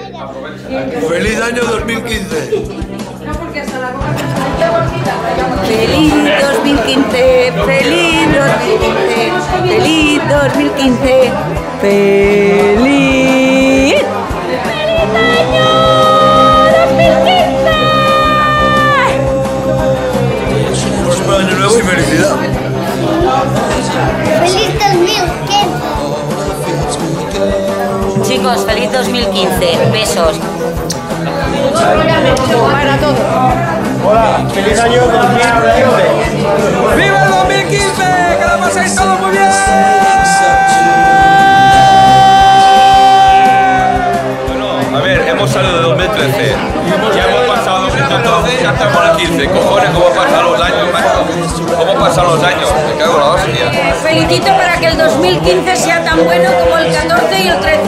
¡Feliz año 2015! ¡Feliz 2015! ¡Feliz 2015! ¡Feliz 2015! ¡Feliz! ¡Feliz año 2015! ¡Próspero año nuevo y felicidad! ¡Feliz 2015! Chicos, feliz 2015. Besos. Para todo. Hola, feliz año 2015. ¡Viva el 2015! ¡Que lo paséis todos muy bien! Bueno, a ver, hemos salido de 2013. Ya hemos pasado 2014, ya estamos en 15. Cojones, ¿cómo pasan los años, macho? ¿Cómo pasan los años? Me cago en la hostia. Felicito para que el 2015 sea tan bueno como el 14 y el 13.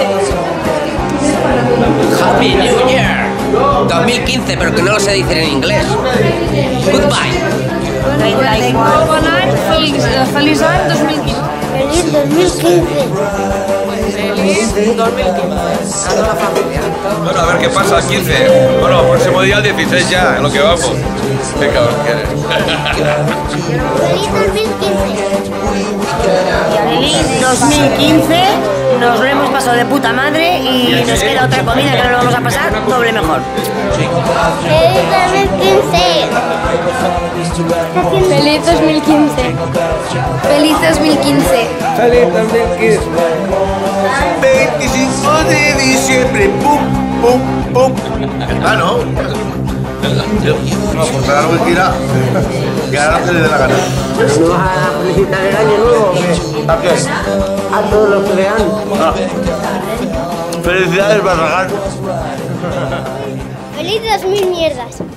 Happy New Year 2015, pero que no lo sé decir en inglés. Goodbye. Feliz año 2015. ¡Feliz 2015! Feliz 2015. A toda la familia. Bueno, a ver qué pasa el 15. Bueno, el próximo día el 16 ya, en lo que vamos. Qué cabrón que eres. ¡Feliz 2015! Feliz 2015. Nos lo hemos pasado de puta madre y nos queda otra comida que no lo vamos a pasar doble mejor. ¡Feliz 2015! Feliz 2015. Feliz 2015. ¡Feliz 2015! 25 de diciembre, pum, pum, pum. Ah, no. No, por algo que quiera. Que ahora no se le dé la gana. ¿Pero no vas a felicitar el año nuevo o qué? ¿A qué? A todos los que vean. Ah. Felicidades, Barragán. ¡Feliz 2000 mierdas!